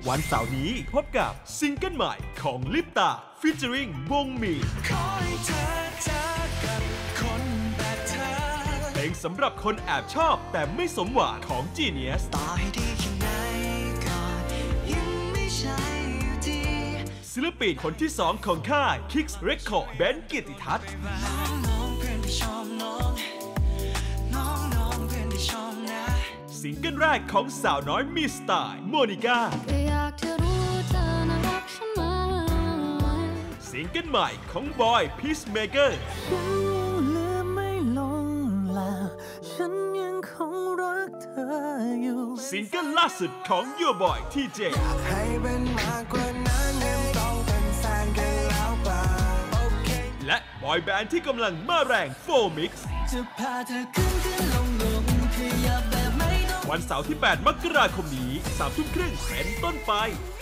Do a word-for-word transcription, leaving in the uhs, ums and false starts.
วันเสาร์นี้พบกับซิงเกิลใหม่ของลิปตาฟีเจอริงวงมีขอให้เธอเจอกับคนแบบเธอเพลงสำหรับคนแอบชอบแต่ไม่สมหวังของ Genius ต่อให้ดีแค่ไหนก็ยังไม่ใช่อยู่ดีศิลปินคนที่สองของค่าย Kicks Record เบนซ์ กิตติทัศน์ซิงเกิลแรกของสาวน้อยมีสไตล์โมนิก้าซิงเกิลใหม่ของบอยพีซเมเกอร์ซิงเกิลล่าสุดของยูบอยทีเจและบอยแบนด์ที่กำลังมาแรงโฟมิกซ์วันเสาร์ที่แปดมกราคมนี้สามทุ่มครึ่งเป็นต้นไป